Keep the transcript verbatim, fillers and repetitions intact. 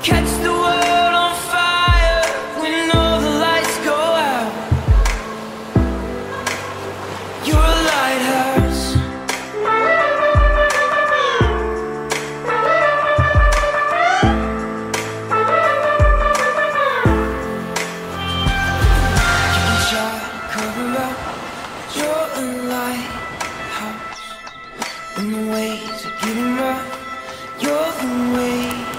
Catch the world on fire when all the lights go out. You're a lighthouse. You can try to cover up, you're a lighthouse. When the waves are getting rough, you're the wave.